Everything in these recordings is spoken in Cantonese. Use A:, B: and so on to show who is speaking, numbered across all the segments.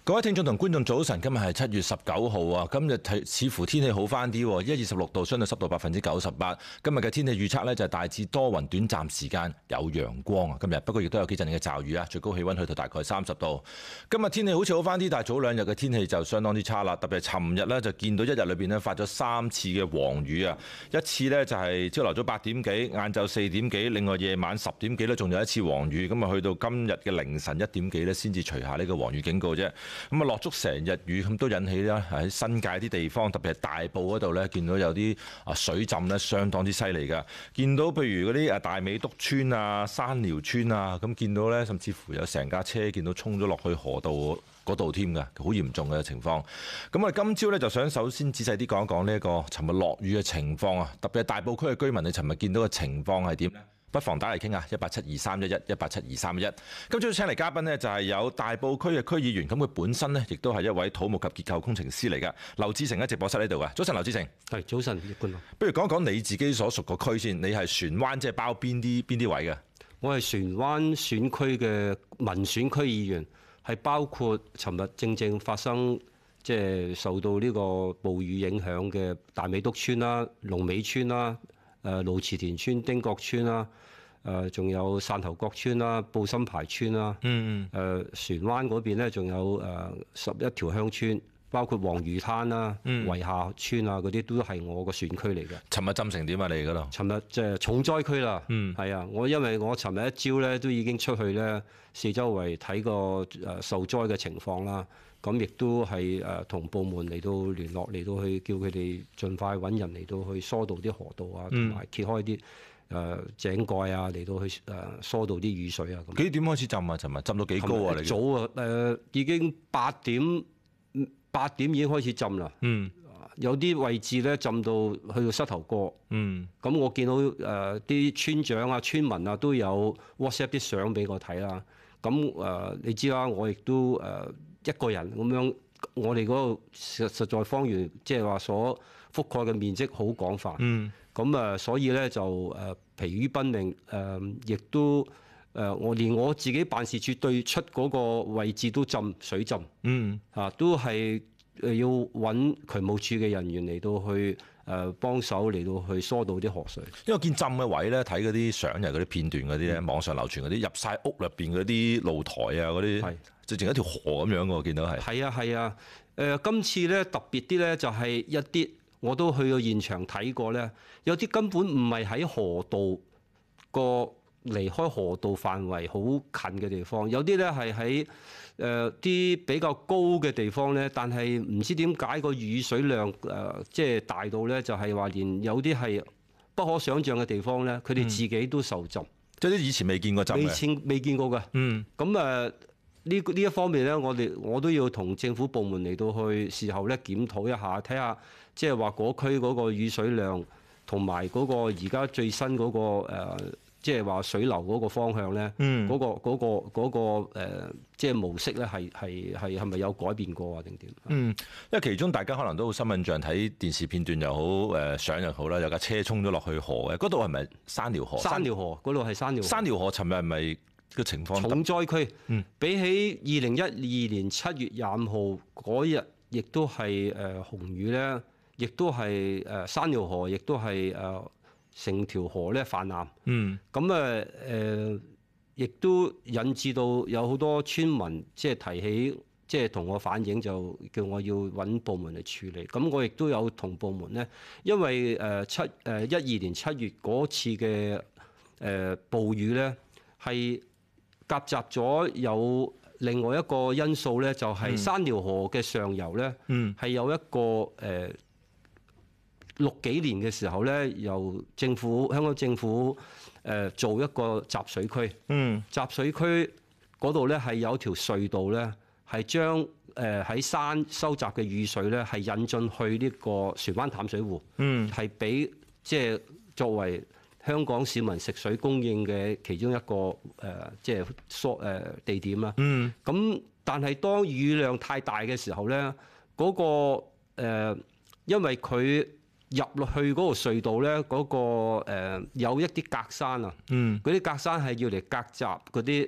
A: 各位聽眾同觀眾早晨，今日係7月19號啊！今日似乎天氣好翻啲，而家26度，相對濕度98%。今日嘅天氣預測呢，就係大致多雲，短暫時間有陽光啊！今日不過亦都有幾陣嘅驟雨啊，最高氣溫去到大概30度。今日天氣好似好翻啲，但係早兩日嘅天氣就相當之差啦。特別係尋日呢，就見到一日裏邊呢發咗3次嘅黃雨啊！一次呢，就係朝頭早8點幾，晏晝4點幾，另外夜晚10點幾呢，仲有一次黃雨。咁啊，去到今日嘅凌晨1點幾呢，先至除下呢個黃雨警告啫。咁啊，落足成日雨，咁都引起咧喺新界啲地方，特別係大埔嗰度咧，見到有啲水浸咧，相當之犀利㗎。見到譬如嗰啲大美督村啊、山寮村啊，咁見到咧，甚至乎有成架車見到衝咗落去河道嗰度添㗎，好嚴重嘅情況。咁我哋今朝咧就想首先仔細啲講一講呢一個尋日落雨嘅情況啊，特別係大埔區嘅居民，你尋日見到嘅情況係點呢？不妨打嚟傾下，1872311，1872311。今朝請嚟嘉賓呢，就係有大埔區嘅區議員，咁佢本身呢，亦都係一位土木及結構工程師嚟㗎。劉志成喺直播室呢度㗎。早晨，劉志成。
B: 係，早晨，葉冠龍。
A: 不如講講你自己所屬個區先。你係船灣，即係包邊啲位嘅？
B: 我係船灣選區嘅民選區議員，係包括尋日正發生即係受到呢個暴雨影響嘅大美督村啦、龍尾村啦、蘆慈田村、丁角村啦。仲有汕頭角村啦、布心排村啦，船灣嗰邊咧仲有11條鄉村，包括黃魚灘啦、圍下村啊嗰啲都係我個選區嚟嘅。
A: 尋日浸成點啊？你嗰度？
B: 尋日即係重災區啦，係啊！因為我尋日一朝咧都已經出去咧四周圍睇個受災嘅情況啦，咁亦都係同部門嚟到聯絡，嚟到去叫佢哋盡快揾人嚟到去疏導啲河道啊，同埋揭開啲井蓋啊，嚟到去疏導啲雨水啊。咁
A: 幾點開始浸啊？尋日浸到幾高啊？你
B: 早啊，已經8點已經開始浸啦。有啲位置咧浸到去到膝頭哥。咁我見到啲村長啊、村民啊都有 WhatsApp 啲相俾我睇啦。咁你知啦，我亦都一個人咁樣，我哋嗰個實在方圓即係話所覆蓋嘅面積好廣泛。咁所以咧就疲於奔命，亦都我連我自己辦事處對出嗰個位置都水浸，都係要揾渠務處嘅人員嚟到去幫手嚟到去疏導啲河水。
A: 因為我見浸嘅位咧，睇嗰啲相又嗰啲片段嗰啲咧，網上流傳嗰啲入晒屋入邊嗰啲露台啊，嗰啲就淨一條河咁樣嘅，我見到係。係啊，今次咧特別啲咧就係一啲。我都去到現場睇過咧，有啲根本唔係喺河道個離開河道範圍好近嘅地方，有啲咧係喺啲比較高嘅地方咧，但係唔知點解個雨水量即係大到咧，就係話連有啲係不可想像嘅地方咧，佢哋自己都受浸， 即係啲以前未見過浸嘅，
B: 未見過嘅。咁呢一方面咧，我都要同政府部門嚟到去事後咧檢討一下，睇下即係話嗰區嗰個雨水量同埋嗰個而家最新嗰個即係話水流嗰個方向咧，嗰個即係模式咧係咪有改變過啊？定點？
A: 因為其中大家可能都好深印象，睇電視片段又好，相又好啦，有架車衝咗落去河嘅，嗰度係咪山寮河？
B: 山寮河嗰度係山寮河。
A: 山寮河尋日係咪個情況
B: 重災區？比起2012年7月25號嗰日，亦都係紅雨咧，亦都係山寮河，亦都係成條河咧泛濫。咁亦都引致到有好多村民即係提起，即係同我反映，就叫我要揾部門嚟處理。咁我亦都有同部門咧，因為12年7月嗰次嘅暴雨咧係夾雜咗有另外一個因素咧，就係山寮河嘅上游咧，係有一個60幾年嘅時候咧，由香港政府做一個集水區。集水區嗰度咧係有條隧道咧，係將喺山收集嘅雨水咧係引進去呢個船灣淡水湖，係俾即係作為香港市民食水供應嘅其中一個即係地點啦。咁但係當雨量太大嘅時候咧，嗰個因為佢入落去嗰個隧道咧，嗰個有一啲隔山啊，嗰啲隔山係要嚟隔閘嗰啲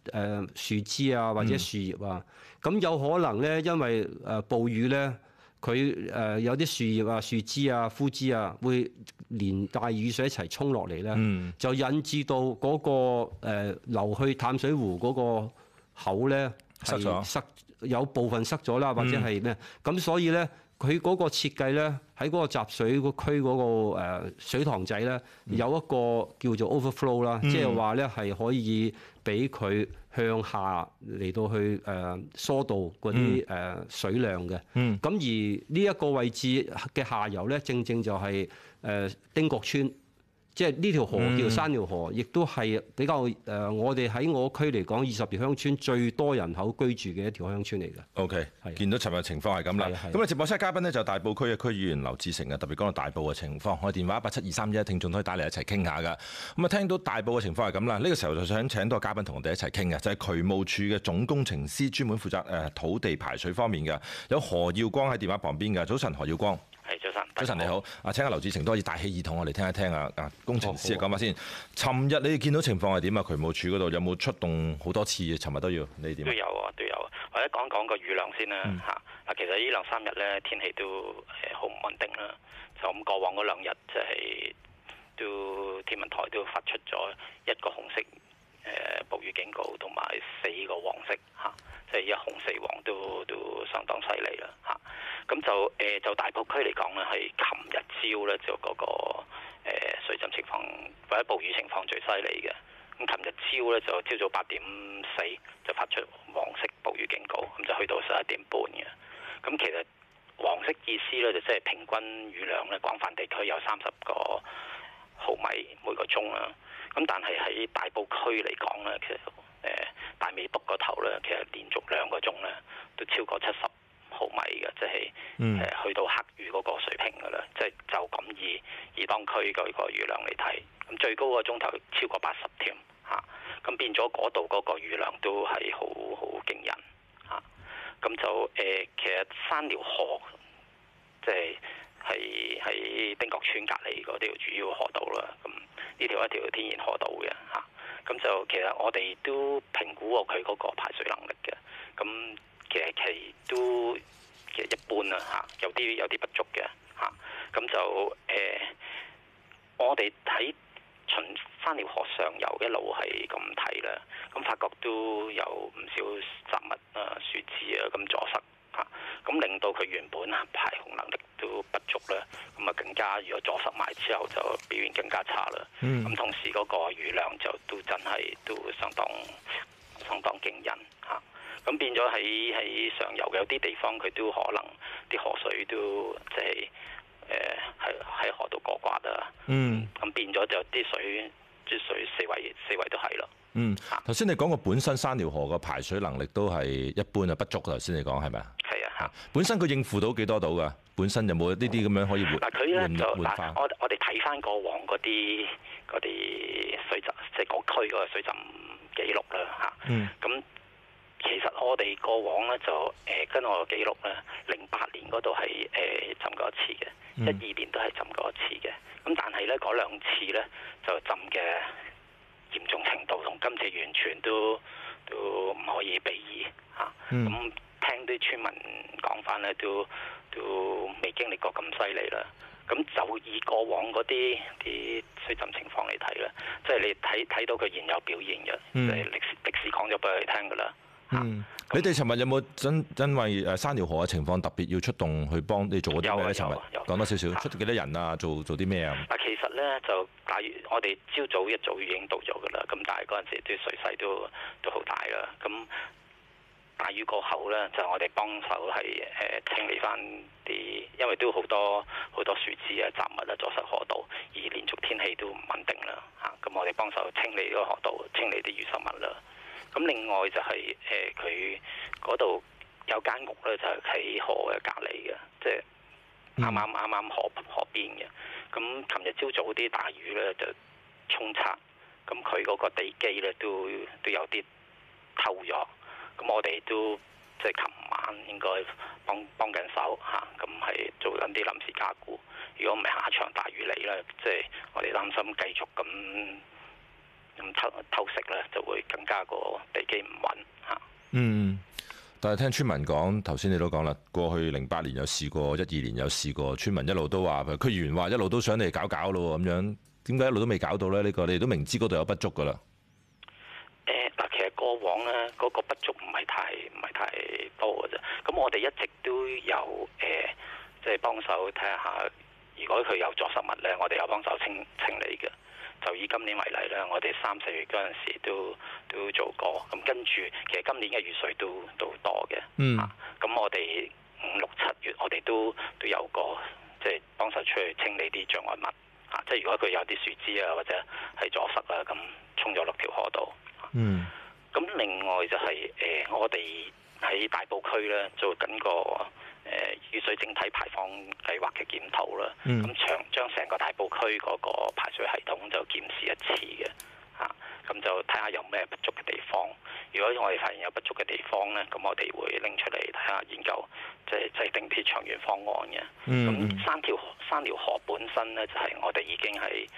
B: 樹枝啊或者樹葉啊，咁有可能咧因為暴雨咧，佢有啲樹葉啊、樹枝啊、枯枝啊會連帶雨水一齊沖落嚟咧，就引致到嗰個流去淡水湖嗰個口咧係有部分塞咗啦，或者係咩？咁所以咧。佢嗰個設計咧，喺嗰個集水區嗰個水塘仔咧，有一個叫做 overflow 啦，即係話咧係可以俾佢向下嚟到去疏導嗰啲水量嘅。咁而呢一個位置嘅下游咧，正正就係丁角村。即係呢條河叫山寮河，亦都係比較我哋喺我區嚟講，20條鄉村最多人口居住嘅一條鄉村嚟嘅。
A: OK，見到尋日情況係咁啦。咁啊，直播室嘉賓呢，就大埔區嘅區議員劉志成啊，特別講到大埔嘅情況。我電話17231，聽眾可以打嚟一齊傾下㗎。咁啊，聽到大埔嘅情況係咁啦，呢個時候就想請多個嘉賓同我哋一齊傾嘅，就係渠務署嘅總工程師，專門負責土地排水方面嘅，有何耀光喺電話旁邊㗎。早晨，何耀光。
C: 係，早晨，
A: 早晨你好。請阿劉志成多啲帶起耳筒，我哋聽一聽啊！工程師講下先。尋日你哋見到情況係點啊？渠務署嗰度有冇出動好多次？尋日都要，你點？
C: 都有啊，都有。或者講講個雨量先啦嚇。嗱，其實呢2-3日咧天氣都好唔穩定啦。就咁過往嗰2日，即係都天文台都發出咗1個紅色暴雨警告，同埋4個黃色嚇。即係依家紅4黃都相當犀利啦嚇。咁就大埔區嚟講咧，係琴日朝咧就嗰個水浸情況或者暴雨情況最犀利嘅。咁琴日朝咧就朝早8:04就發出黃色暴雨警告，咁就去到11點半嘅。咁其實黃色意思咧就即係平均雨量咧，廣泛地區有30個毫米每個鐘啦。咁但係喺大埔區嚟講咧，其實大尾篤個頭咧，其實連續2個鐘咧都超過70毫米嘅，即係去到黑雨嗰個水平㗎啦。即係就咁以當區嗰個雨量嚟睇，咁最高個鐘頭超過80添嚇。咁變咗嗰度嗰個雨量都係好驚人嚇。咁就其實山寮河即係喺丁角村隔離嗰條主要河道啦。咁呢條一條天然河道嘅嚇。咁就其實我哋都評估過佢嗰個排水能力嘅。咁其實一般啦嚇，有啲不足嘅嚇。咁就我哋睇循山寮河上游一路係咁睇啦，咁發覺都有唔少雜物啊、樹枝啊咁阻塞嚇，咁令到佢原本排洪能力都不足啦，咁啊更加如果阻塞埋之後就表現更加差啦。咁同時嗰個雨量就都真係都相當驚人嚇。咁變咗喺上游有啲地方佢都可能啲河水都即係喺河度過刮啊。咁變咗就啲水四圍都係咯。
A: 頭先你講過本身山寮河個排水能力都係一般啊，不足。頭先你講係咪啊？係啊嚇。本身佢應付到幾多度㗎？本身有冇呢啲咁樣可以換？
C: 佢咧就我哋睇翻過往嗰啲水浸，即係各區嗰個水浸記錄啦嚇。咁其實我哋過往咧就跟我個記錄咧，08年嗰度係浸過一次嘅，12年都係浸過一次嘅。咁但係咧嗰2次咧就浸嘅嚴重程度同今次完全都唔可以比擬嚇。咁聽啲村民講翻咧，都未經歷過咁犀利啦。咁就以過往嗰啲水浸情況嚟睇咧，即係你睇到佢現有表現嘅，即係歷史講咗俾佢哋聽㗎啦。
A: 你哋尋日有冇因為山寮河嘅情況特別要出動去幫你做嗰啲咩咧？尋日講多少少，出幾多人啊？做啲咩啊？
C: 嗱，其實咧就大雨，我哋朝早一早已經到咗㗎啦。咁但係嗰陣時啲水勢都好大啦。咁大雨過後咧，就我哋幫手係清理翻啲，因為都好多樹枝啊、雜物啊阻塞河道，而連續天氣都唔穩定啦嚇。咁我哋幫手清理嗰個河道，清理啲淤濕物啦。咁另外就係佢嗰度有間屋咧，就係喺河嘅隔離嘅，即係啱河邊嘅。咁琴日朝早啲大雨咧就沖刷，咁佢嗰個地基咧都有啲透咗。咁我哋都即係琴晚應該幫緊手嚇，咁係做緊啲臨時加固。如果唔係下一場大雨嚟咧，即係我哋擔心繼續咁咁偷食咧，就會更加個地基唔穩嚇。
A: 但係聽村民講，頭先你都講啦，過去08年有試過，12年有試過，村民一路都話，區議員話一路都想你搞咯咁樣，點解一路都未搞到咧？呢個你哋都明知嗰度有不足噶啦。
C: 嗱，其實過往咧嗰個不足唔係太多嘅啫。咁我哋一直都有即係幫手睇下，如果佢有阻塞物咧，我哋有幫手清理嘅。就以今年為例咧，我哋3、4月嗰陣時都做過。咁跟住，其實今年嘅雨水都多嘅。咁我哋5、6、7月，我哋都有個即係幫手出去清理啲障礙物。即係如果佢有啲樹枝啊，或者係阻塞啊，咁衝咗落條河度。咁另外就係我哋喺大埔區咧做緊個雨水整體排放計劃嘅檢討啦。咁將成個大埔區嗰個排水系統就檢視一次嘅。咁就睇下有咩不足嘅地方。如果我哋發現有不足嘅地方咧，咁我哋會拎出嚟睇下研究，即係制定啲長遠方案嘅。咁三條河本身咧，就係我哋已經係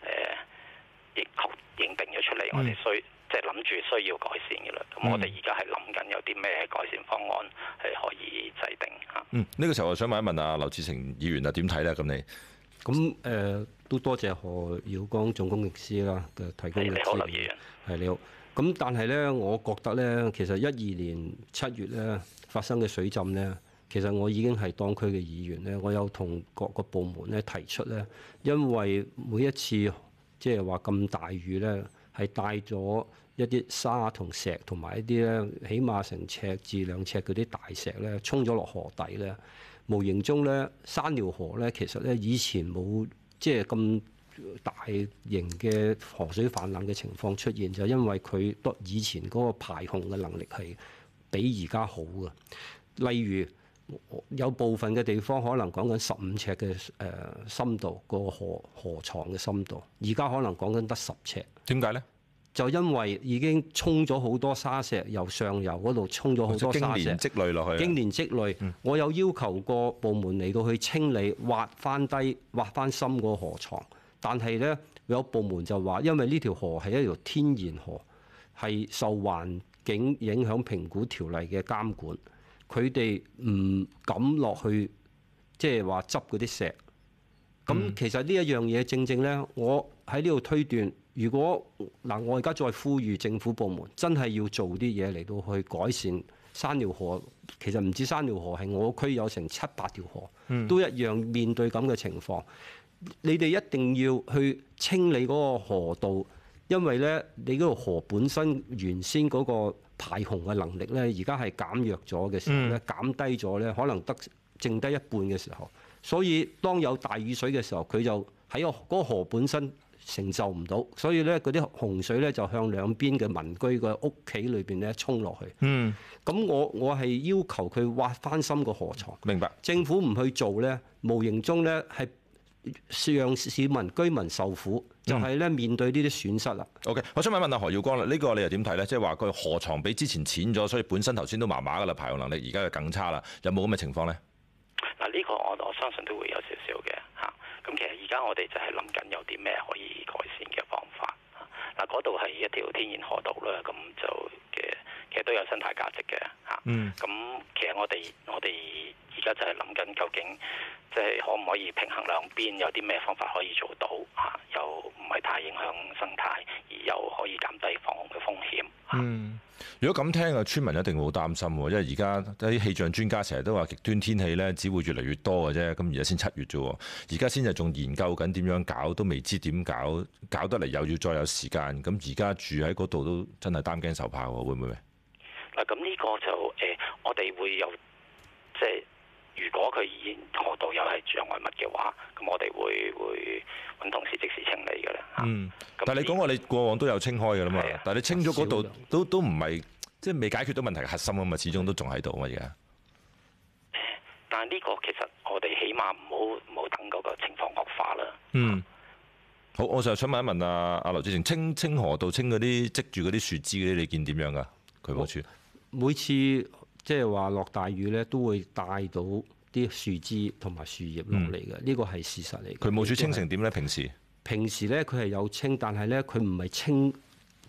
C: 認定咗出嚟，我哋即係諗住需要改善嘅啦。咁我哋而家係諗緊有啲咩改善方案係可以制定嚇。
A: 呢個時候我想問一問阿劉志成議員啊，點睇咧？咁你
B: 咁都多謝何耀光總工程師啦嘅提供嘅資料。
C: 你好，劉議員。
B: 係你好。咁但係咧，我覺得咧，其實12年7月咧發生嘅水浸咧，其實我已經係當區嘅議員咧，我有同各個部門咧提出咧，因為每一次即係話咁大雨咧，係帶咗一啲沙同石同埋一啲咧，起碼成尺至2尺嗰啲大石咧，衝咗落河底咧，無形中咧，山寮河咧，其實咧以前冇即係咁大型嘅河水泛濫嘅情況出現，就因為佢以前嗰個排洪嘅能力係比而家好嘅。例如有部分嘅地方可能講緊15尺嘅深度，個河床嘅深度，而家可能講緊得10尺。
A: 點解咧？
B: 就因為已經沖咗好多沙石，由上游嗰度沖咗好多沙石，
A: 經年積累落去。經
B: 年積累，我有要求過部門嚟到去清理，挖翻低、挖翻深個河床。但係咧，有部門就話，因為呢條河係一條天然河，係受環境影響評估條例嘅監管，佢哋唔敢落去，即係話執嗰啲石。咁其實呢一樣嘢，正正咧，我喺呢度推斷，如果我而家再呼籲政府部門真係要做啲嘢嚟到去改善山寮河。其實唔止山寮河，係我區有成7、8條河，都一樣面對咁嘅情況。你哋一定要去清理嗰個河道，因為咧你嗰個河本身原先嗰個排洪嘅能力咧，而家係減弱咗嘅時候咧，減低咗咧，可能剩低一半嘅時候，所以當有大雨水嘅時候，佢就喺嗰個河本身承受唔到，所以咧嗰啲洪水咧就向兩邊嘅民居嘅屋企裏邊咧衝落去。咁我係要求佢挖翻深個河床。
A: 明白。政
B: 府唔去做咧，無形中咧係讓市民居民受苦，就係咧面對呢啲損失啦。
A: OK， 我想問阿何耀光啦，呢個你又點睇咧？即係話個河床比之前淺咗，所以本身頭先都麻麻噶啦，排洪能力而家就更差啦。有冇咁嘅情況咧？
C: 嗱，呢個我相信都會有少少嘅嚇。咁其實而家我哋就係諗緊有啲咩可以改善嘅方法。嗱，嗰度係一條天然河道啦，咁就其實都有生態價值嘅嚇。咁其實我哋而家就係諗緊究竟即係可唔可以平衡兩邊，有啲咩方法可以做到嚇，又唔係太影響生態，而又可以減低防洪嘅風險。
A: 如果咁聽啊，村民一定會好擔心喎，因為而家啲氣象專家成日都話極端天氣咧，只會越嚟越多嘅啫。咁而家先7月啫，而家先係仲研究緊點樣搞，都未知點搞，搞得嚟又要再有時間。咁而家住喺嗰度都真係擔驚受怕喎，會唔會？
C: 嗱，咁呢個就我哋會有即係，如果佢河道又係障礙物嘅話，咁我哋會揾同事即時清理嘅啦。
A: 但係你講過你過往都有清開嘅啦嘛，但係你清咗嗰度都唔係即係未解決到問題嘅核心啊嘛，始終都仲喺度啊嘛而家。
C: 但係呢個其實我哋起碼唔好等嗰個情況惡化啦。
A: 好，我就想問一問阿劉志成，清河道清嗰啲積住嗰啲樹枝嗰啲，你見點樣㗎？渠務署
B: 每次即係話落大雨咧，都會帶到啲樹枝同埋樹葉落嚟嘅，呢個係事實嚟。
A: 渠務署清成點咧？平時咧
B: 佢係有清，但係咧佢唔係清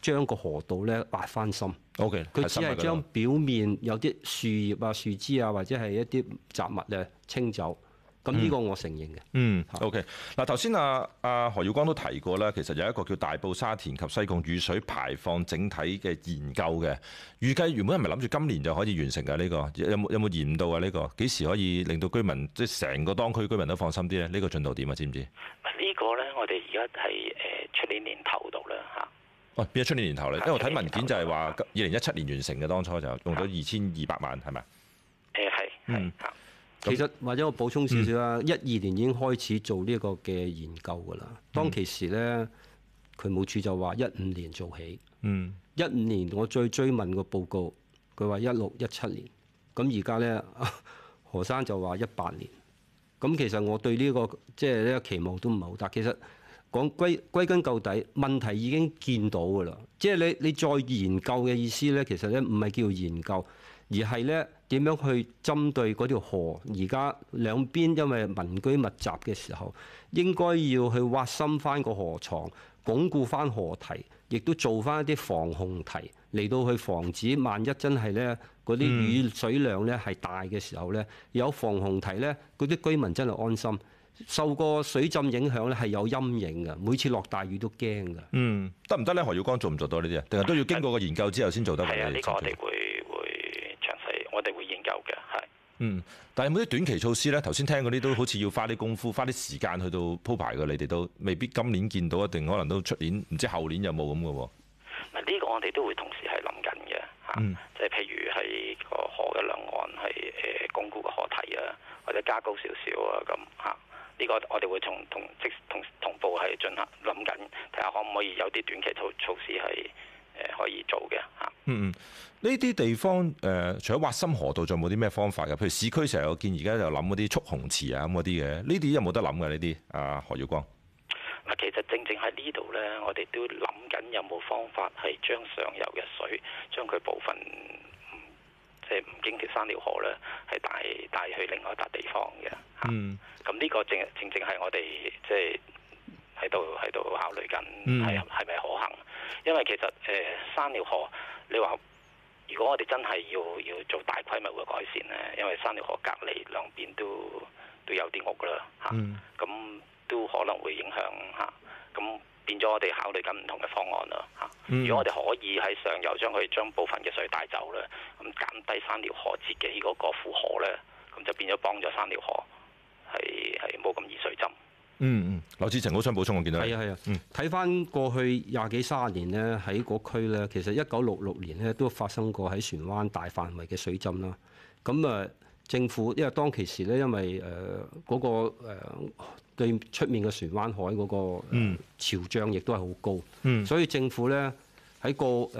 B: 將個河道咧挖翻深。
A: OK，
B: 佢只係將表面有啲樹葉啊、樹枝啊，或者係一啲雜物咧清走。咁呢個我承認嘅。
A: OK。嗱，頭先何耀光都提過啦，其實有一個叫大埔沙田及西貢雨水排放整體嘅研究嘅，預計原本係咪諗住今年就可以完成㗎？呢個有冇延到啊？呢個幾時可以令到居民即係成個當區居民都放心啲咧？呢個進度點啊？知唔知？
C: 呢個咧，我哋而家係出年年頭度啦嚇。
A: 哦，變咗出年年頭咧，因為我睇文件就係話2017年完成嘅，當初就用咗2200萬係咪？
C: 係嚇。
B: 其實或者我補充少少啦，12年已經開始做呢個嘅研究㗎啦。當其時咧，渠務署就話15年做起。15年我再追問個報告，佢話16、17年。咁而家咧，何生就話18年。咁其實我對呢個即係呢個期望都唔係好大。其實講歸根究底，問題已經見到㗎啦。即係你再研究嘅意思咧，其實咧唔係叫研究，而係咧點樣去針對嗰條河。而家兩邊因為民居密集嘅時候，應該要去挖深翻個河床，鞏固翻河堤，亦都做翻一啲防洪堤嚟到去防止萬一真係咧嗰啲雨水量咧係大嘅時候咧，有防洪堤咧，嗰啲居民真係安心。受過水浸影響咧係有陰影嘅，每次落大雨都驚㗎。
A: 得唔得咧？何耀光做唔做到呢啲啊？定係都要經過個研究之後先做得㗎？
C: 係啊，呢個我哋會詳細，我哋會研究嘅，係。
A: 但係有冇啲短期措施咧？頭先聽嗰啲都好似要花啲功夫、花啲時間去到鋪排嘅，你哋都未必今年見到，一定可能都出年，唔知後年有冇咁嘅喎。
C: 嗱，呢個我哋都會同時係諗緊嘅嚇，即係譬如係個河嘅兩岸係鞏固個河堤啊，或者加高少少啊咁嚇。呢個我哋會同步係進行諗緊，睇下可唔可以有啲短期措施係可以做嘅嚇。
A: 呢啲地方除咗挖深河道，仲有冇啲咩方法嘅？譬如市區成日我見而家就諗嗰啲蓄洪池啊咁嗰啲嘅，呢啲有冇得諗嘅呢啲？何耀光。
C: 嗱，其實正喺呢度咧，我哋都諗緊有冇方法係將上游嘅水，將佢部分即係唔經條三條河咧，係帶去另外一笪地方嘅嚇。咁呢個正係我哋即係喺度考慮緊係咪可行？因為其實三條河，你話如果我哋真係要做大規模嘅改善咧，因為三條河隔離兩邊都有啲屋啦嚇，咁都可能會影響嚇。咁變咗我哋考慮緊唔同嘅方案啦嚇。如果我哋可以喺上游將部分嘅水帶走咧，咁減低三條河自己嗰個負荷咧，咁就變咗幫咗三條河係冇咁易水浸。
A: 劉志成好想補充，我見到
B: 係啊。睇翻過去20幾30年咧，喺嗰區咧，其實1966年咧都發生過喺船灣大範圍嘅水浸啦。咁政府因為當其時咧，因為嗰個對出面嘅船灣海嗰個潮漲亦都係好高，所以政府咧喺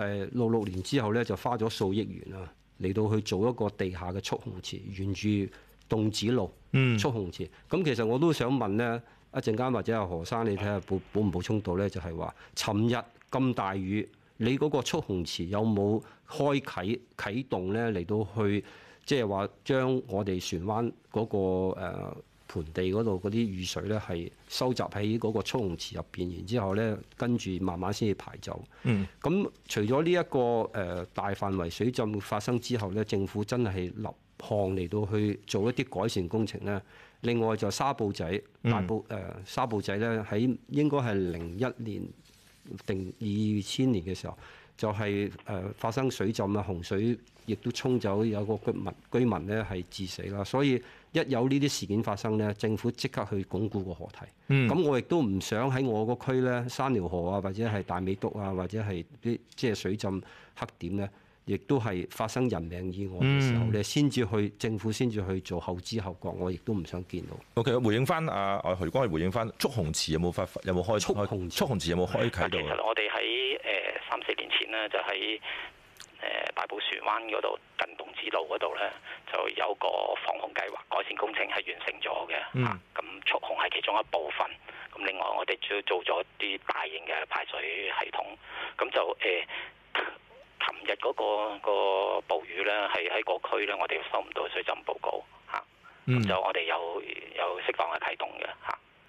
B: 66年之後咧就花咗數億元啊，嚟到去做一個地下嘅蓄洪池，沿住洞子路蓄洪池。咁其實我都想問咧，一陣間或者阿何生你睇下補唔補充到咧，就係話尋日咁大雨，你嗰個蓄洪池有冇啟動咧嚟到去？即係話將我哋船灣嗰個盆地嗰度嗰啲雨水咧，係收集喺嗰個蓄洪池入邊，然之後咧跟住慢慢先至排走。咁除咗呢一個大範圍水浸發生之後咧，政府真係立項嚟到去做一啲改善工程咧。另外就沙埔仔沙埔仔咧喺應該係01年定2000年嘅時候，就係發生水浸啊，洪水亦都沖走有個居民咧係致死啦。所以一有呢啲事件發生咧，政府即刻去鞏固個河堤。咁我亦都唔想喺我個區咧，山寮河啊，或者係大美督啊，或者係啲即係水浸黑點咧，亦都係發生人命意外嘅時候咧，政府先至去做後知後覺，我亦都唔想見到。
A: OK， 回應翻何耀光，去回應翻蓄洪池有冇開？蓄洪池有冇開啟到？
C: 其實我哋喺3-4年前呢，就喺大埔船灣嗰度近洞子路嗰度咧，就有個防洪計劃改善工程係完成咗嘅。咁蓄洪係其中一部分。咁另外我哋都做咗啲大型嘅排水系統。咁就琴日嗰個暴雨咧，係喺個區咧，我哋收唔到水浸報告嚇。咁就我哋有適當嘅啟動嘅嚇。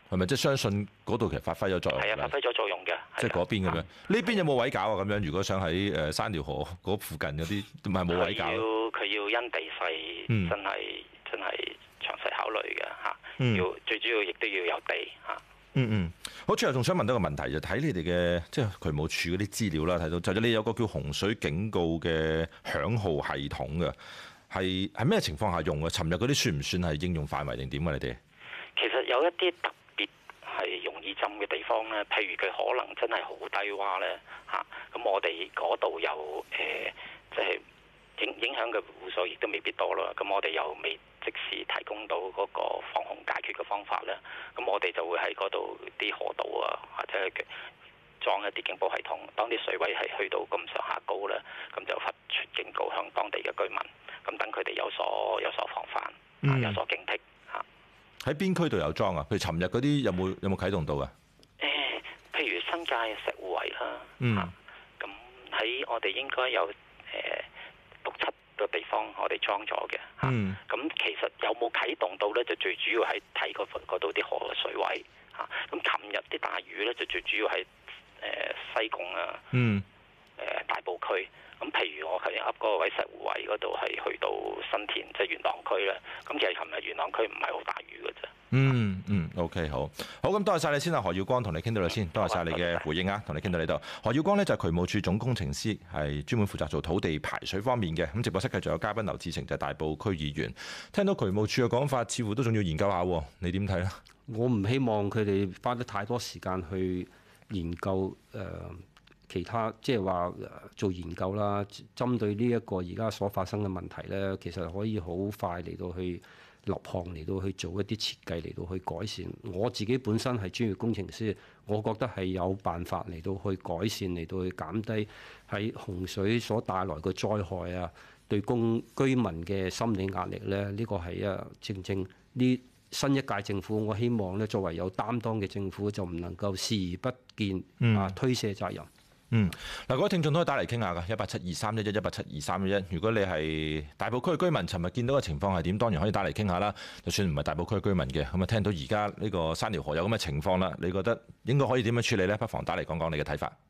A: 係咪？即係相信嗰度其實發揮咗作用。
C: 係啊，發揮咗作用嘅。
A: 即係嗰邊咁樣，呢邊有冇位搞啊？咁樣如果想喺山寮河嗰附近嗰啲，唔係冇位搞。
C: 佢要因地勢，真係詳細考慮嘅嚇。要最主要亦都要有地嚇。
A: 好，最後仲想問多個問題，就睇你哋嘅即係渠務署嗰啲資料啦，睇到就你有個叫洪水警告嘅響號系統嘅，係咩情況下用嘅？尋日嗰啲算唔算係應用範圍定點啊？你哋
C: 其實有一啲特別係容易浸嘅地方咧，譬如佢可能真係好低洼咧嚇，咁我哋嗰度有即係影響嘅戶數亦都未必多啦。咁我哋又未即時提供到嗰個防洪解決嘅方法咧，咁我哋就會喺嗰度啲河道啊，或者係裝一啲警報系統，當啲水位係去到咁上下高咧，咁就發出警告向當地嘅居民，咁等佢哋有所防範，有所警惕嚇。
A: 喺邊區度有裝啊？譬如尋日嗰啲有冇啟動到啊？
C: 譬如新界石湖圍啦，咁喺我哋應該有6-7個地方我哋裝咗嘅嚇。咁其實有冇啟動到咧？就最主要係睇嗰度啲河嘅水位嚇。咁琴日啲大雨咧，就最主要係西貢啊，大埔區。咁譬如我頭先噏嗰個位石湖圍嗰度係去到新田，即係元朗區咧。咁其實琴日元朗區唔係好大雨嘅啫。
A: OK， 好，咁多謝晒你先啊，何耀光，同你傾到呢先，多謝晒你嘅回應啊，同你傾到呢度。何耀光呢，就係渠務署總工程師，係專門負責做土地排水方面嘅。咁直播室繼續有嘉賓劉志成，就係大埔區議員。聽到渠務署嘅講法，似乎都仲要研究下，你點睇呢？
B: 我唔希望佢哋花得太多時間去研究其他，即係話做研究啦。針對呢一個而家所發生嘅問題呢，其實可以好快嚟到去立項，嚟到去做一啲設計，嚟到去改善。我自己本身係專業工程師，我覺得係有辦法嚟到去改善，嚟到去減低喺洪水所帶來嘅災害啊，對居民嘅心理壓力呢。呢個係正呢新一屆政府，我希望呢作為有擔當嘅政府，就唔能夠視而不見推卸責任。
A: 嗱，各位聽眾都可以打嚟傾下㗎，1872311，1872311。如果你係大埔區嘅居民，尋日見到嘅情況係點？當然可以打嚟傾下啦。就算唔係大埔區嘅居民嘅，咁啊聽到而家呢個山寮河有咁嘅情況啦，你覺得應該可以點樣處理呢？不妨打嚟講講你嘅睇法。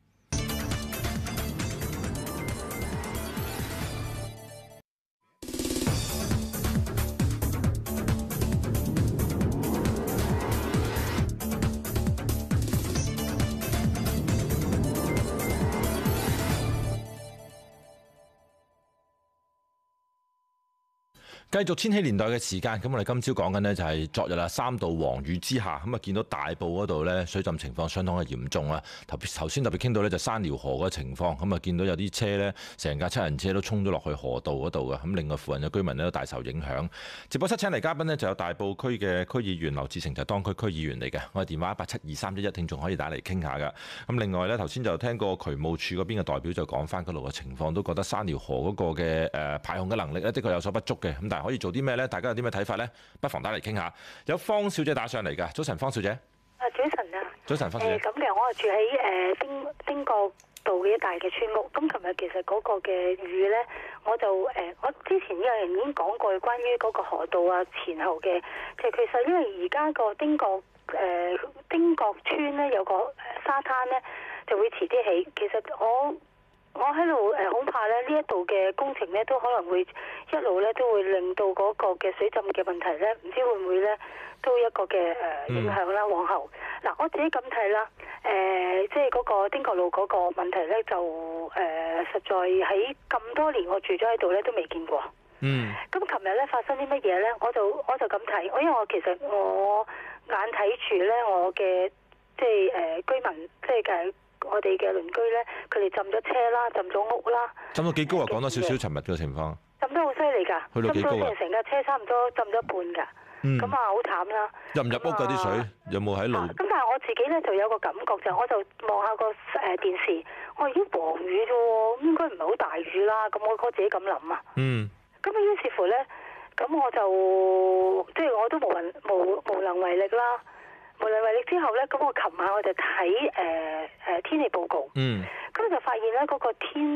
A: 繼續千禧年代嘅時間，咁我哋今朝講緊呢，就係昨日3度黃雨之下，咁啊見到大埔嗰度呢，水浸情況相當嘅嚴重啦。頭先特別傾到呢，就山寮河嗰個情況，咁啊見到有啲車呢，成架7人車都衝咗落去河道嗰度嘅，咁另外附近嘅居民呢都大受影響。直播室請嚟嘉賓呢，就有大埔區嘅區議員劉志成，就係當區區議員嚟嘅。我哋電話1872311，聽眾可以打嚟傾下㗎。咁另外呢，頭先就聽過渠務署嗰邊嘅代表就講翻嗰度嘅情況，都覺得山寮河嗰個嘅排洪嘅能力呢，的確有所不足嘅。咁但係可以做啲咩呢？大家有啲咩睇法呢？不妨打嚟傾下。有方小姐打上嚟㗎，早晨，方小姐。
D: 早晨啊。
A: 早晨，方小姐。
D: 咁嘅，我係住喺丁角道嘅一帶嘅村屋。咁琴日其實嗰個嘅雨呢，我之前有人已經講過關於嗰個河道啊前後嘅，其實因為而家個丁角村呢，有個沙灘呢，就會遲啲起。其實我喺度恐怕咧呢一度嘅工程呢，都可能會一路呢都會令到嗰個嘅水浸嘅問題呢，唔知會唔會呢都一個嘅影響啦。往後嗱，我自己咁睇啦，即係嗰個丁角路嗰個問題呢，就實在喺咁多年我住咗喺度呢，都未見過。咁琴日呢發生啲乜嘢呢？我就咁睇，因為其實我眼睇住呢，我嘅即係居民即係我哋嘅鄰居呢，佢哋浸咗車啦，浸咗屋啦。
A: 浸到幾高啊？講多少少尋日嘅情況。
D: 浸得好犀利㗎，
A: 去到幾高啊？
D: 成架車差唔多浸咗一半㗎。咁啊，好慘啦。
A: 入唔入屋㗎啲水？有冇喺路？
D: 咁但係我自己呢，就有個感覺就係，我就望下個電視，我已經黃雨啫喎，應該唔係好大雨啦。咁我自己咁諗啊。咁於是乎呢，咁我就即係我都無能為力啦。無能為力之後呢，咁我琴晚我就睇天氣報告，咁就發現呢嗰個天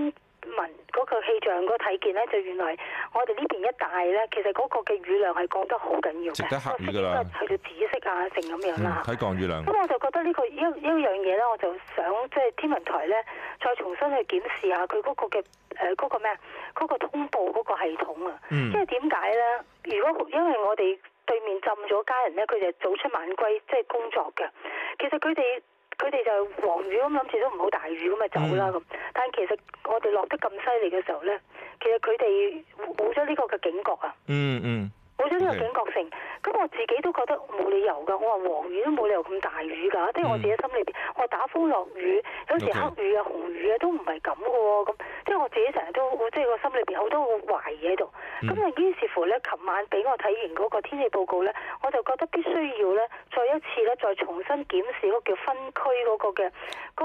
D: 嗰個氣象嗰個睇見咧，就原來我哋呢邊一帶咧，其實嗰個嘅雨量係降得好緊要嘅，
A: 值得黑雨㗎啦，
D: 去到紫色啊，成咁樣啦。
A: 睇降雨量。
D: 咁我就覺得呢個一樣嘢咧，我就想即係天文台咧，再重新去檢視下佢嗰個嘅嗰個咩啊，嗰個通報嗰個系統啊。因為點解咧？如果因為我哋對面浸咗家人咧，佢哋早出晚歸，即係工作嘅。其實佢哋就黃雨咁諗住都唔好大雨咁就走啦咁。但係其實我哋落得咁犀利嘅時候咧，其實佢哋冇咗呢個嘅警覺啊。冇咗呢個警覺性，咁我自己都覺得冇理由㗎。我話黃雨都冇理由咁大雨㗎，即係我自己心裏邊，我打風落雨，有時黑雨啊、紅雨啊都唔係咁嘅喎。咁即係我自己成日都即係個心裏邊好多懷疑喺度。咁啊於是乎咧，琴晚俾我睇完嗰個天氣報告咧，我就覺得必須要咧再一次咧再重新檢視嗰個叫分區嗰個嘅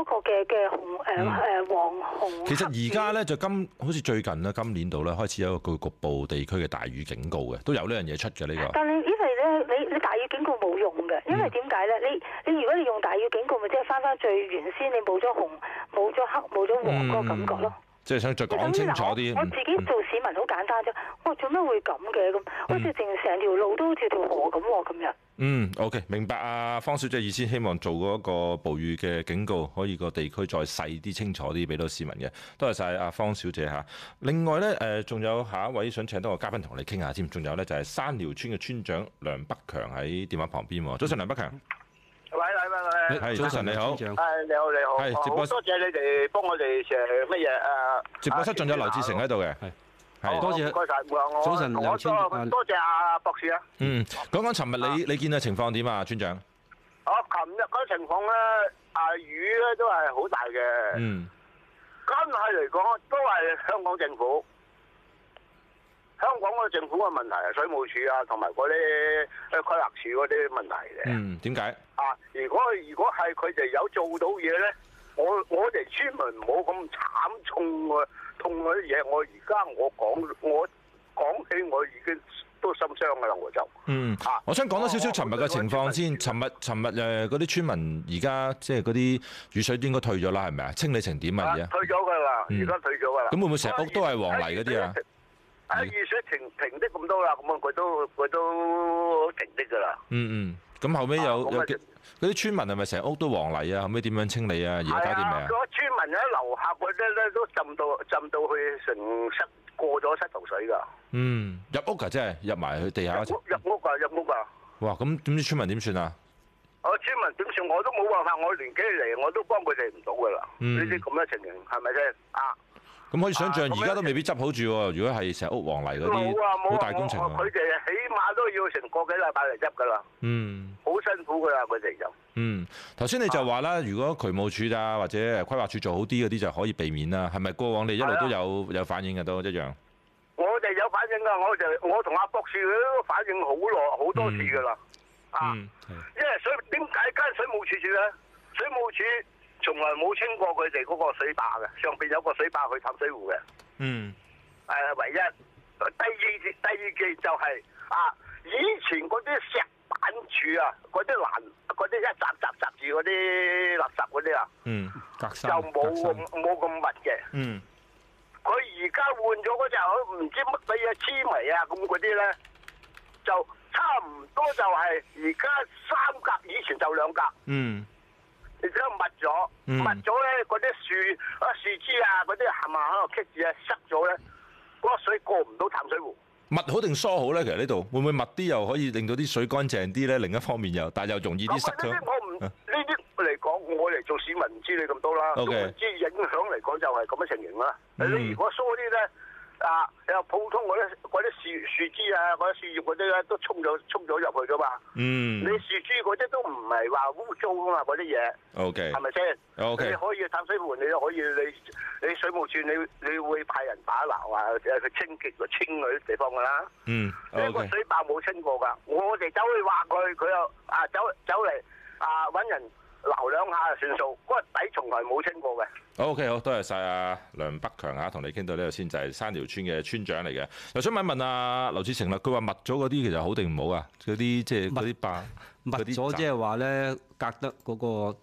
D: 紅黃紅。
A: 其實而家咧就好似最近咧今年度咧開始有一個局部地區嘅大雨警告嘅，都有呢樣嘢出嘅呢個。
D: 但係因為咧，你大雨警告冇用嘅，因為點解咧？你如果你用大雨警告，咪即係翻最原先，你冇咗紅、冇咗黑、冇咗黃嗰個感覺咯。即
A: 係想再講清楚啲。
D: 我自己做市民好簡單啫，我做咩會咁嘅咁？好似成條路都好似條河咁喎，咁樣。
A: OK， 明白啊，方小姐意思，希望做嗰個暴雨嘅警告，可以個地區再細啲、清楚啲，俾到市民嘅。多謝晒阿方小姐嚇。另外咧，仲有下一位想請多個嘉賓同我哋傾下添。仲有咧就係山寮村嘅村長梁北強喺電話旁邊喎。早晨，梁北強。
E: 喂，
A: 早晨你好。
E: 你好。係直播室。多謝你哋幫我哋乜嘢啊？
A: 直播室仲有劉志成喺度嘅。
B: 係，多謝。
E: 唔該曬，
B: 早晨，劉村長。
E: 多謝阿博士啊。
A: 講講尋日你見嘅情況點啊，村長？
E: 琴日嗰情況咧，雨咧都係好大嘅。真係嚟講，都係香港政府。香港個政府嘅問題係水務署啊，同埋嗰啲規劃署嗰啲問題嘅。
A: 點解？
E: 如果係佢哋有做到嘢咧，我哋村民唔好咁慘痛嗰啲嘢。我講起我已經都心傷㗎啦，我就。
A: 我想講多少少尋日嘅情況先。尋日嗰啲村民而家即係嗰啲雨水應該退咗啦，係咪啊？清理成點啊？而家
E: 退咗㗎啦，而家退咗㗎啦。
A: 咁會唔會成屋都係黃泥嗰啲啊？
E: 雨水停得咁多啦，咁啊佢都停得㗎啦。
A: 咁後尾有嗰啲村民係咪成屋都黃泥啊？後尾點樣清理啊？而家搞掂未啊？
E: 嗰村民喺樓下嗰啲咧都浸到去過咗膝頭水㗎。
A: 入屋㗎，即係入埋去地下。
E: 入屋㗎。
A: 哇！咁點知村民點算啊？
E: 村民點算我都冇辦法，我年紀嚟我都幫佢哋唔到㗎啦。呢啲咁嘅情形係咪先？
A: 咁可以想象，而家都未必執好住喎。如果係成屋黃泥嗰啲，好大工程。
E: 佢哋起碼都要成個幾禮拜嚟執㗎啦。好辛苦㗎啦，佢哋就。
A: 頭先你就話啦，如果渠務署啊或者規劃署做好啲嗰啲就可以避免啦。係咪過往你一路都有反映嘅都一樣？
E: 我哋有反映㗎，我同阿博士都反映好多次㗎啦。因為點解間水務署咧？水務署從來冇清過佢哋嗰個水壩嘅，上邊有個水壩去淡水湖嘅。唯一。第二件就係以前嗰啲石板柱啊，嗰啲一集住嗰啲垃圾嗰啲就冇咁密嘅。佢而家換咗嗰隻唔知乜鬼嘢黐泥啊咁嗰啲咧，就差唔多就係而家3格，以前就2格。而家密咗咧，嗰啲樹枝啊，嗰啲冚唪唥喺度棘住啊，塞咗咧，嗰個水過唔到淡水湖。
A: 密好定疏好咧？其實呢度會唔會密啲又可以令到啲水乾淨啲咧？另一方面但係又容易啲塞咗。
E: 呢啲嚟講，我嚟做市民唔知你咁多啦。總之影響嚟講就係咁嘅情形啦。你如果疏啲咧，有普通嗰啲樹枝啊，嗰啲樹葉嗰啲咧都沖咗入去噶嘛。你樹枝嗰啲都唔係話污糟噶嘛，嗰啲嘢。係咪先？你可以淡水湖，你都可以你水務署你會派人打撈啊，去清嗰啲地方噶啦。呢個水壩冇清過㗎，我哋走去話佢又走嚟揾人撈2下就算數，嗰個底從來冇清過嘅。
A: OK， 好多謝晒阿梁北強同你傾到呢度先，就係山寮村嘅村長嚟嘅。又想問阿劉志成啦，佢話密咗嗰啲其實好定唔好啊？嗰啲即係嗰啲壩
B: 密咗，即係話咧隔得嗰個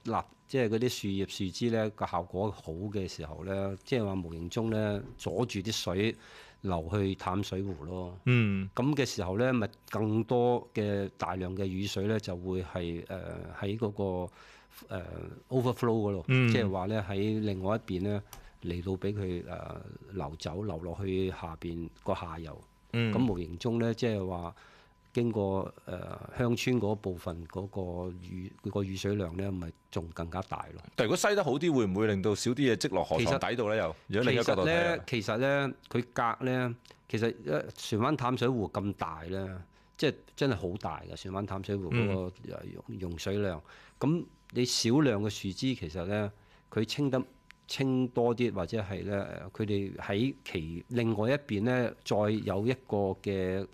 B: 即係嗰啲樹葉樹枝咧個效果好嘅時候咧，即係話無形中咧阻住啲水流去淡水湖咯。咁嘅時候咧，咪更多嘅大量嘅雨水咧就會係喺嗰個overflow 嗰度，即係話咧喺另外一邊咧嚟到俾佢流走流落去下邊個下游。咁無形中咧即係話經過鄉村嗰部分嗰個雨水量咧，咪仲更加大咯。
A: 但如果篩得好啲，會唔會令到少啲嘢積落河床底度咧？又如果另一個角度睇，
B: 其實咧佢隔咧，其實船灣淡水湖咁大咧，即係真係好大嘅船灣淡水湖嗰個用水量。咁你少量嘅樹枝其實咧，佢清多啲，或者係咧佢哋喺其另外一邊咧，再有一個嘅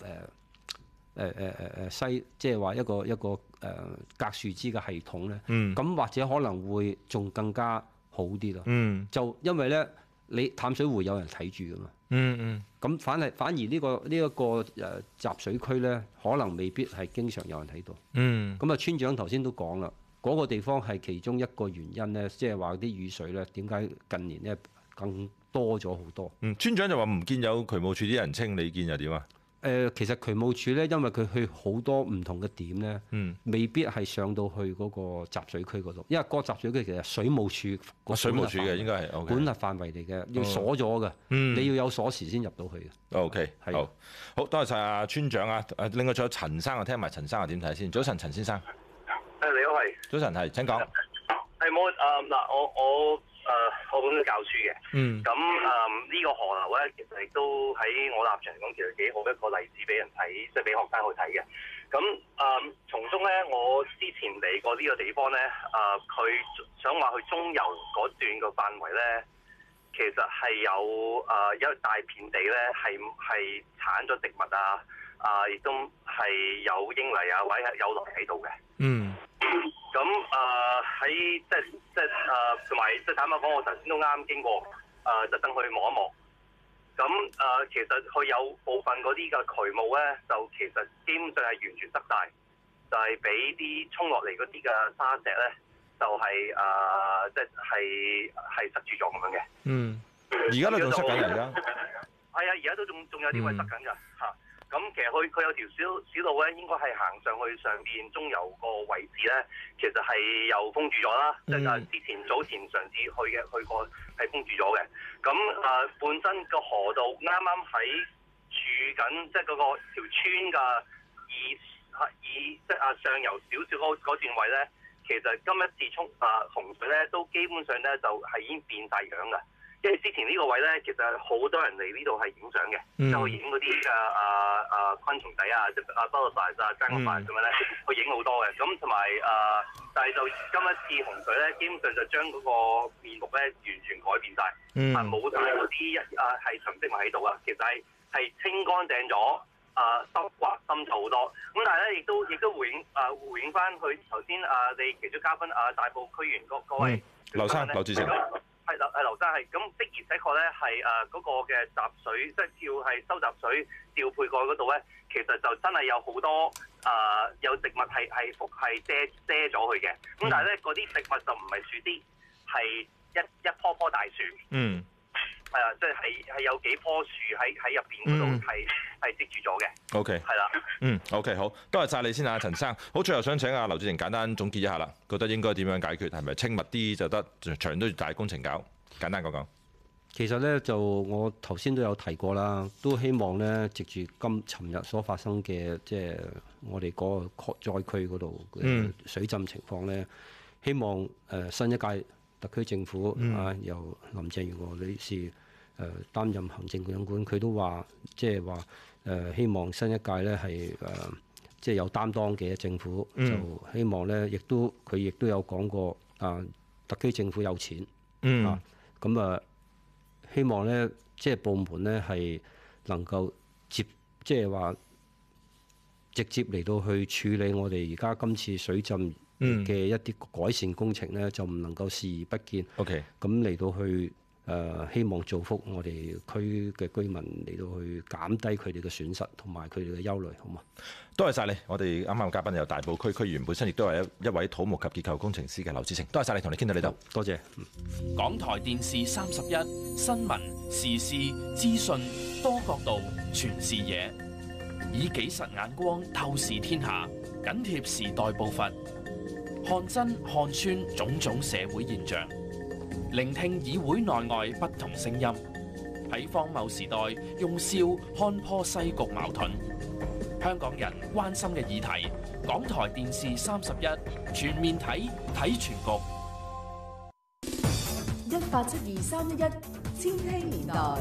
B: 西，即係話一個隔樹枝嘅系統咧。咁或者可能會仲更加好啲咯。就因為咧，你淡水湖有人睇住噶嘛。咁反而呢個集水區咧，可能未必係經常有人喺度。咁啊，村長頭先都講啦。嗰個地方係其中一個原因咧，即係話啲雨水咧點解近年咧更多咗好多？
A: 村長就話唔見有渠務處啲人清，你見又點啊？
B: 其實渠務處咧，因為佢去好多唔同嘅點咧，未必係上到去嗰個集水區嗰度，因為嗰個集水區其實水務處
A: 水務處嘅應該係
B: 管轄範圍嚟嘅，要鎖咗嘅，你要有鎖匙先入到去嘅。
A: OK，好多謝晒阿村長啊！另外仲有陳生啊，聽埋陳生啊點睇先？早晨，陳先生。
E: 你好，係。
A: 早晨，係請講。
E: 係冇嗱，我本身教書嘅。咁呢個河流咧，其實亦都喺我立場嚟講，其實幾好一個例子俾人睇，即係俾學生去睇嘅。咁從中咧，我之前嚟過呢個地方咧，佢想話去中游嗰段個範圍咧，其實係有一大片地咧，係產咗植物啊，亦都係有英泥啊，或者係有落喺度嘅。咁喺即係同埋即係坦白講，我頭先都啱經過特登去望一望。咁其實佢有部分嗰啲嘅渠務咧，就其實基本上係完全塞晒，就係俾啲沖落嚟嗰啲嘅沙石咧，就係即係塞住咗咁樣嘅。
A: 而家都仲塞緊嚟㗎。
E: 係啊，而家都仲有啲位塞緊㗎嚇。咁其實佢有條小路咧，應該係行上去上邊中游個位置咧，其實係又封住咗啦。即係早前嘗試去過係封住咗嘅。咁本身個河道啱啱喺住緊，即係嗰個條村嘅即係上游少少嗰段位咧，其實今一次洪水咧，都基本上咧就係已經變晒樣㗎。因為之前呢個位咧，其實好多人嚟呢度係影相嘅，就去影嗰啲嘅昆蟲仔啊，即係butterflies 啊、dragonflies咁樣咧，去影好多嘅。咁同埋但係就今一次洪水咧，基本上就將嗰個面目咧完全改變晒，冇晒嗰啲係沉積物喺度啊。其實係清乾淨咗，濕滑深臭好多。咁但係咧，亦都回應翻佢頭先你其中嘉賓大埔區員嗰位
A: 劉志成。
E: 係劉生係咁的而且確咧係嗰個嘅集水，即係叫係收集水調配過去嗰度咧，其實就真係有好多有植物係遮咗佢嘅。咁但係咧嗰啲植物就唔係樹枝，係一棵大樹。係啊，即係有幾棵樹喺入邊嗰度係積住咗嘅。OK。係啦。
A: OK 好，多謝晒你先啊，陳生。好，最後想請阿劉志成簡單總結一下啦，覺得應該點樣解決？係咪清密啲就得，長都要大工程搞？簡單講講。
B: 其實咧就我頭先都有提過啦，都希望咧藉住尋日所發生嘅即係我哋嗰個災區嗰度嘅水浸情況咧，希望新一屆特區政府由林鄭月娥女士擔任行政長官，佢都話即係話希望新一屆咧係即係有擔當嘅政府，就希望咧佢亦都有講過特區政府有錢咁希望咧即係部門咧係能夠即係話直接嚟到去處理我哋而家今次水浸嘅一啲改善工程咧，就唔能夠視而不見。咁嚟到去希望造福我哋區嘅居民嚟到去減低佢哋嘅損失同埋佢哋嘅憂慮，好嘛？
A: 多謝晒你，我哋啱啱嘅嘉賓有大埔區區議員，本身亦都係一位土木及結構工程師嘅劉志成。多謝晒你，同你傾到呢度。
B: 多謝。
F: 港台電視31新聞時事資訊多角度全視野，以紀實眼光透視天下，緊貼時代步伐，看真看穿種種社會現象，聆聽議會內外不同聲音，喺荒謬時代用笑看破世局矛盾。香港人關心嘅議題，港台電視31全面睇全局。
G: 1872-311千禧年代。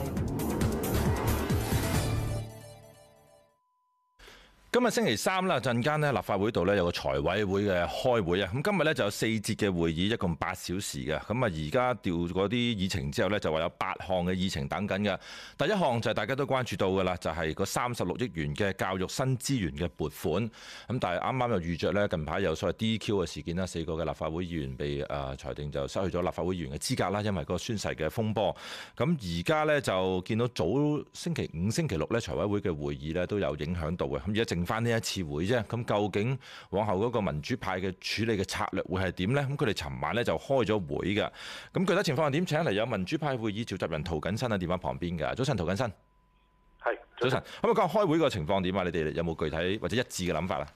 A: 今日星期三啦，陣間咧立法會度咧有個財委會嘅開會啊。咁今日咧就有4節嘅會議，一共8小時嘅。咁啊，而家調嗰啲議程之後咧，就話有8項嘅議程等緊嘅。第一項就係大家都關注到嘅啦，就係個36億元嘅教育新資源嘅撥款。咁但係啱啱又遇着咧近排有所謂 DQ 嘅事件啦，4個嘅立法會議員被裁定就失去咗立法會議員嘅資格啦，因為個宣誓嘅風波。咁而家咧就見到早星期5、星期6咧財委會嘅會議咧都有影響到嘅。咁而家剩翻呢一次會啫，咁究竟往後嗰個民主派嘅處理嘅策略會係點呢？咁佢哋尋晚咧就開咗會嘅，咁具體情況係點？請嚟有民主派會議召集人涂謹申喺電話旁邊嘅。早晨，涂謹申。
H: 係。
A: 早晨。可唔可以講開會個情況點啊？你哋有冇具體或者一致嘅諗法啊？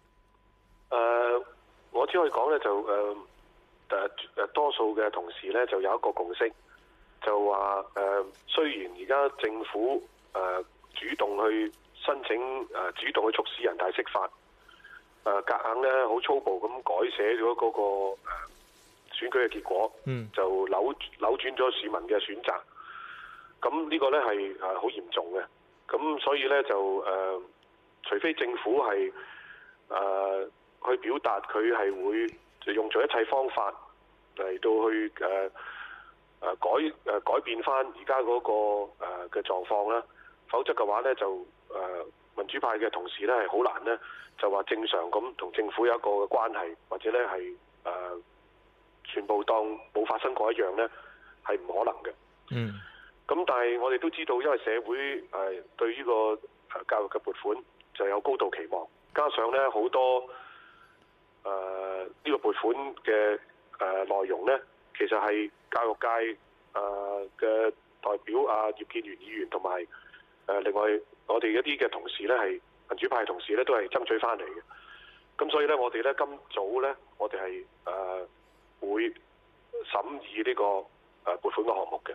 H: 我只可以講咧就多數嘅同事咧就有一個共識，就話雖然而家政府主動去申請主動去促使人大釋法，夾硬咧好粗暴咁改寫咗嗰個選舉嘅結果，就扭轉咗市民嘅選擇。咁呢個咧係好嚴重嘅。咁所以咧就除非政府係去表達佢係會用盡一切方法嚟到去改變翻而家嗰個嘅狀況啦，否則嘅話咧就民主派嘅同事咧係好難咧就話正常咁同政府有一個嘅關係，或者咧係全部當冇發生過一樣咧，係唔可能嘅。咁但係我哋都知道，因為社會對呢個教育嘅撥款就有高度期望，加上咧好多呢個撥款嘅內容咧，其實係教育界嘅代表葉建源議員同埋另外我哋一啲嘅同事咧，係民主派同事咧，都係爭取翻嚟嘅。咁所以咧，我哋咧今早咧，我哋係會審議呢個撥款嘅項目嘅。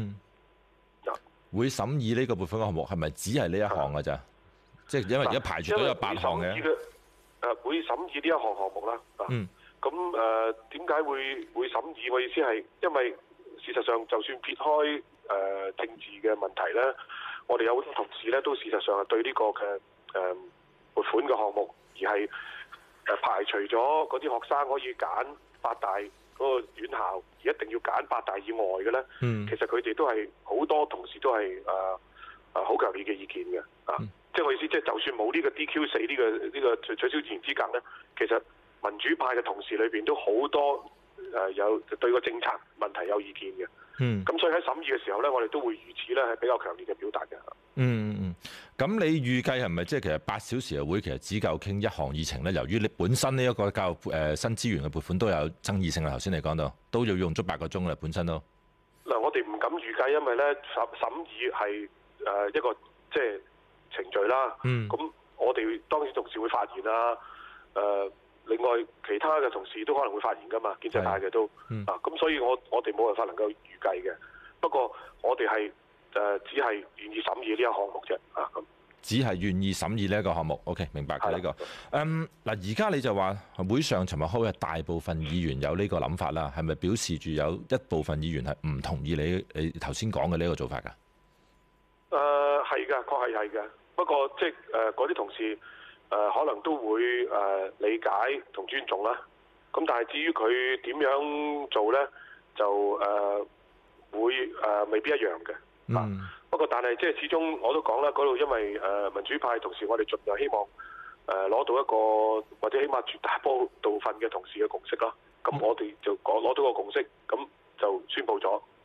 A: 會審議呢個撥款嘅項目係咪只係呢一項㗎咋？即係因為而家排住都有8項嘅。會審議呢一項項目啦。咁點解會審議？我意思係因為事實上，就算撇開政治嘅問題咧，我哋有好多同事咧都事實上係對呢個嘅撥款嘅項目，而係排除咗嗰啲學生可以揀8大嗰個院校，而一定要揀8大以外嘅咧。其實佢哋都係好多同事都係好強烈嘅意見嘅。即係我意思，即係就算冇呢個 DQ4呢個取消議員資格咧，其實民主派嘅同事裏邊都好多有對個政策問題有意見嘅。咁所以喺審議嘅時候咧，我哋都會如此咧係比較強烈嘅表達嘅。咁你預計係咪即係其實8小時嘅會其實只夠傾一項議程咧？由於你本身呢一個教育新資源嘅撥款都有爭議性啦，頭先你講到都要用足8個鐘啦，本身都。
H: 嗱，我哋唔敢預計，因為咧審議係一個即係程序啦。咁我哋當然同時會發言啦。另外其他嘅同事都可能會發言噶嘛，建制派嘅都。咁所以我哋冇辦法能夠預計嘅。不過我哋係只係願意審議呢一個項目啫。咁
A: 只係願意審議呢一個項目。OK， 明白嘅呢個。嗱，而家你就話會上尋日開會，大部分議員有呢個諗法啦，係咪表示住有一部分議員係唔同意你頭先講嘅呢個做法㗎？
H: 係㗎，確係嘅。不過即係嗰啲同事可能都會理解同尊重啦。咁但係至於佢點樣做咧，就會未必一樣嘅。不過但係即係始終我都講啦，嗰度因為民主派同事，我哋盡量希望攞到一個或者起碼絕大部分嘅同事嘅共識啦。咁我哋就攞到個共識，咁就宣佈咗。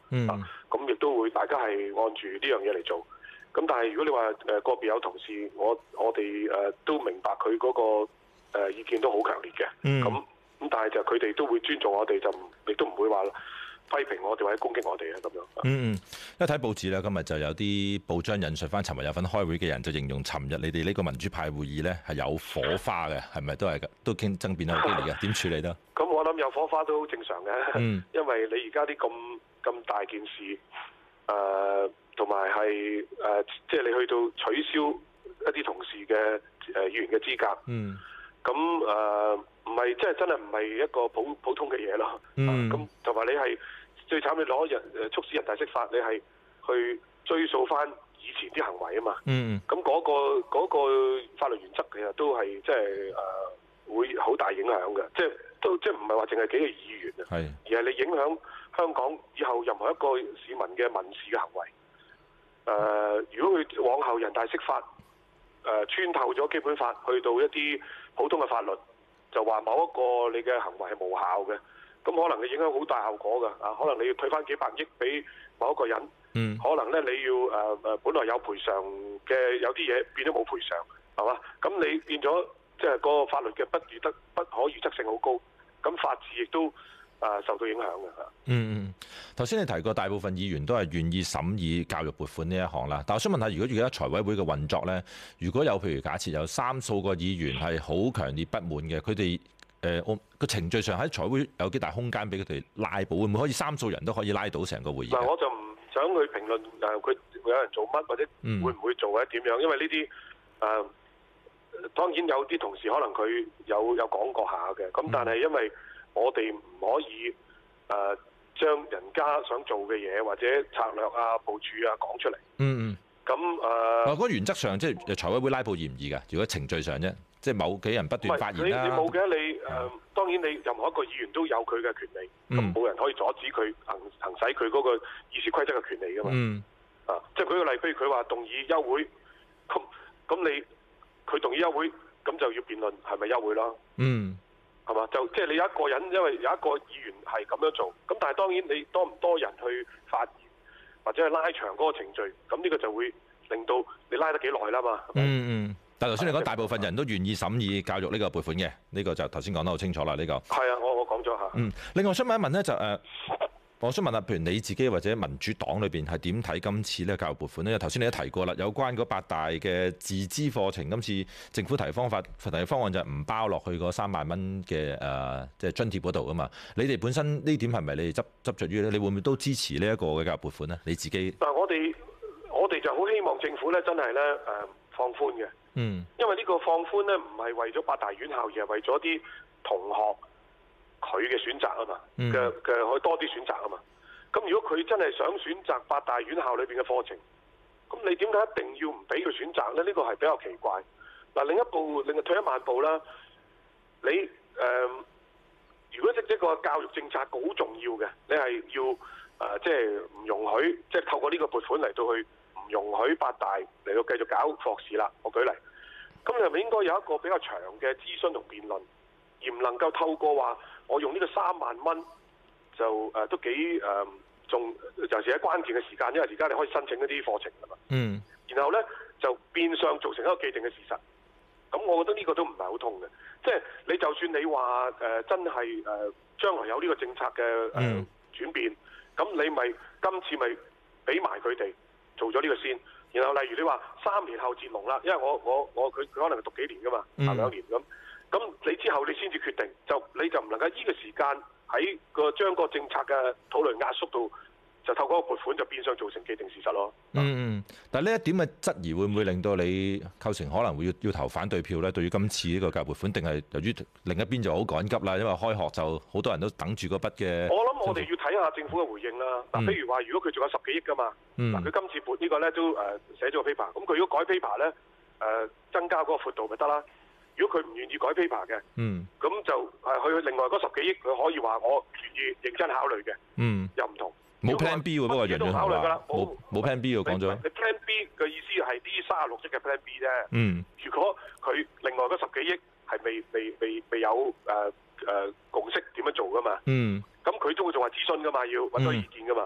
H: 咁亦都會大家係按住呢樣嘢嚟做。咁但係如果你話個別有同事，我哋都明白佢嗰個意見都好強烈嘅。咁但係就佢哋都會尊重我哋，就亦都唔會話批評我哋或者攻擊我哋啊咁樣。
A: 因為睇報紙咧，今日就有啲報章引述翻尋日有份開會嘅人，就形容尋日你哋呢個民主派會議咧係有火花嘅，係咪都係㗎？都爭辯得好激烈嘅，點處理得？
H: 咁我諗有火花都好正常嘅，因為你而家啲咁大件事，同埋係即係你去到取消一啲同事嘅議員嘅資格，咁唔係即係真係唔係一個普通嘅嘢咯。咁同埋你係最慘，你攞促使人大釋法，你係去追溯翻以前啲行為啊嘛。咁嗰個法律原則其實都係即係會好大影響嘅，即係唔係話淨係幾個議員啊，而係你影響香港以後任何一個市民嘅民事嘅行為。如果佢往後人大釋法穿透咗基本法，去到一啲普通嘅法律，就話某一個你嘅行為係無效嘅，咁可能你影響好大效果㗎。可能你要退翻幾百億俾某一個人，可能咧你要本來有賠償嘅，有啲嘢變咗冇賠償，係嘛？咁你變咗即係個法律嘅不可預測性好高，咁法治亦都受到影響嘅。
A: 頭先你提過大部分議員都係願意審議教育撥款呢一項啦，但我想問下，如果而家財委會嘅運作呢，如果有譬如假設有3數個議員係好強烈不滿嘅，佢哋個程序上喺財委會有幾大空間俾佢哋拉布，會唔會可以3數人都可以拉到成個會議？
H: 嗱，我就唔想去評論佢有人做乜或者會唔會做或者點樣，因為呢啲當然有啲同事可能佢有講過下嘅，咁但係因為我哋唔可以將人家想做嘅嘢或者策略啊、部署啊講出嚟。咁
A: 嗰個原則上即係財委會拉布易唔易㗎？如果程序上啫，即係某幾人不斷發言啦。
H: 你冇嘅，你當然你任何一個議員都有佢嘅權利，咁冇人可以阻止佢行使佢嗰個議事規則嘅權利㗎嘛。即係舉個例，譬如佢話動議休會，咁佢動議休會，咁就要辯論係咪休會咯。係嘛？就即係你有一個人，因為有一個議員係咁樣做，咁但係當然你多唔多人去發言，或者係拉長嗰個程序，咁呢個就會令到你拉得幾耐啦嘛。
A: 但係頭先你講大部分人都願意審議教育呢個撥款嘅，呢個就頭先講得好清楚啦。呢個
H: 係啊，我講咗嚇。
A: 另外想問一問呢，就我想問下，譬如你自己或者民主黨裏邊係點睇今次呢個教育撥款呢？因為頭先你都提過啦，有關嗰8大嘅自資課程，今次政府提方案就係唔包落去嗰3萬蚊嘅即係津貼嗰度啊嘛。你哋本身呢點係咪你哋執着於呢？你會唔會都支持呢一個嘅教育撥款呢？你自己
H: 嗱，我哋就好希望政府咧真係咧放寬嘅，因為呢個放寬咧唔係為咗8大院校，而係為咗啲同學佢嘅選擇啊嘛，嘅可以多啲選擇啊嘛。咁如果佢真係想選擇8大院校裏邊嘅課程，咁你點解一定要唔俾佢選擇呢？呢個係比較奇怪。嗱，另外退一萬步啦，你如果即個教育政策好重要嘅，你係要即係唔容許，即係透過呢個撥款嚟到去唔容許8大嚟到繼續搞課試啦。我舉例，咁你係咪應該有一個比較長嘅諮詢同辯論，而唔能夠透過話我用呢個3萬蚊就都幾仲尤其喺關鍵嘅時間，因為而家你可以申請一啲課程㗎嘛。然後呢，就變相造成一個既定嘅事實。咁我覺得呢個都唔係好通嘅。即係你就算你話真係將來有呢個政策嘅轉變，咁你咪今次咪俾埋佢哋做咗呢個先。然後例如你話3年後接龍啦，因為佢可能係讀幾年㗎嘛，下2年咁。咁你之後你先至決定，你就唔能夠呢個時間喺將個政策嘅討論壓縮到，就透過個撥款就變相造成既定事實咯。
A: 但係呢一點嘅質疑會唔會令到你構成可能會要投反對票咧？對於今次呢個教育撥款，定係由於另一邊就好趕急啦，因為開學就好多人都等住嗰筆嘅。我
H: 諗我哋要睇下政府嘅回應啦。嗱，譬如話，如果佢仲有10幾億㗎嘛，嗱，佢今次撥呢個咧都寫咗個 paper，咁佢如果改 paper 咧增加嗰個闊度咪得啦。如果佢唔願意改 paper 嘅，咁就去另外嗰10幾億，佢可以話我願意認真考慮嘅，又唔同。
A: 冇 Plan B 喎，不過楊潤雄話冇 Plan B 喎，講咗。
H: 你 Plan B 嘅意思係啲36億嘅 Plan B 啫。如果佢另外嗰10幾億係未有共識點樣做噶嘛？咁佢都會仲係諮詢噶嘛，要揾多意見噶嘛。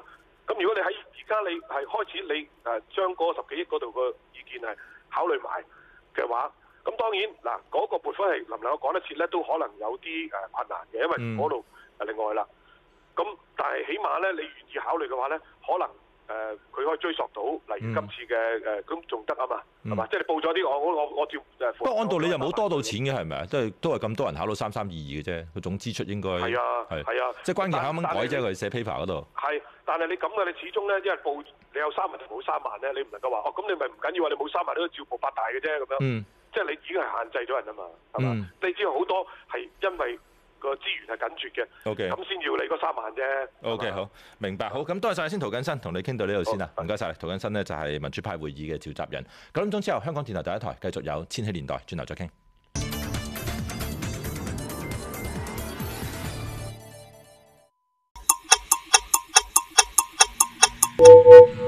H: 咁如果你喺而家你係開始你將嗰個10幾億嗰度個意見係考慮埋嘅話，咁當然嗱嗰個撥款係能唔能夠趕得切咧，都可能有啲困難嘅，因為嗰度另外啦。咁但係起碼咧，你願意考慮嘅話咧，可能佢可以追溯到，例如今次嘅咁仲得啊嘛，係嘛？即係你報咗啲我照
A: 不過按道理又冇多到錢嘅係咪啊？都係咁多人考到3322嘅啫，個總支出應該係啊，即係關鍵考咁改啫，佢寫 paper 嗰度。係，
H: 但係你咁嘅，你始終咧，因為報你有3萬同冇3萬咧，你唔能夠話咁你咪唔緊要話你冇3萬都照報發大嘅啫咁樣。即係你已經係限制咗人啊嘛，係嘛？你知道好多係因為個資源係緊缺嘅，OK，咁先要你嗰3萬啫。
A: OK， 好，明白。好，咁多謝晒先，涂謹申，同你傾到呢度先啦。唔該晒，涂謹申呢就係民主派會議嘅召集人。9點鐘之後，香港電台第一台繼續有千禧年代，轉頭再傾。